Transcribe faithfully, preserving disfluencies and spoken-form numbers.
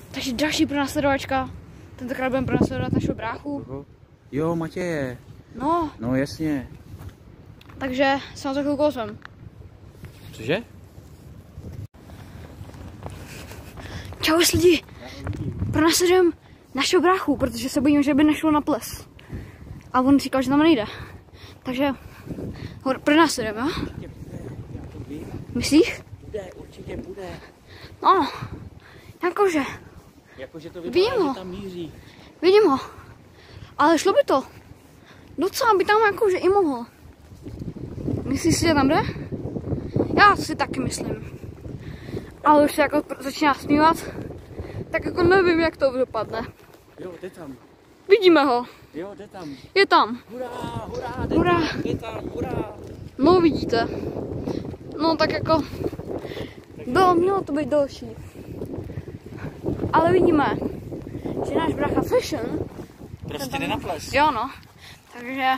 Takže další pronásledovačka. Tentokrát budeme pronásledovat našeho bráchu. Jo, Matěje. No. No jasně. Takže se na to chvilku ozvem. Cože? Čau lidi. Pronásledujeme našeho bráchu, protože se bojíme, že by nešlo na ples. A on říkal, že tam nejde. Takže ho pronásledujeme, jo? Myslíš? Bude, určitě bude. No, jakože. Jakože to vypadá, že tam míří. Vidím ho. Ale šlo by to. Docela by tam jakože i mohl. Myslíš si, že tam jde? Já si taky myslím. Ale už se jako začíná smívat. Tak jako nevím, jak to dopadne. Jo, jde tam. Vidíme ho. Jo, jde tam. Je tam. Hurá, hurá, jde Hurá. tam, jde tam, hurá. No vidíte. No tak jako. Do, mělo to být další. Ale vidíme, že náš brácha Fashion Prostě jde na ples. Jo no. Takže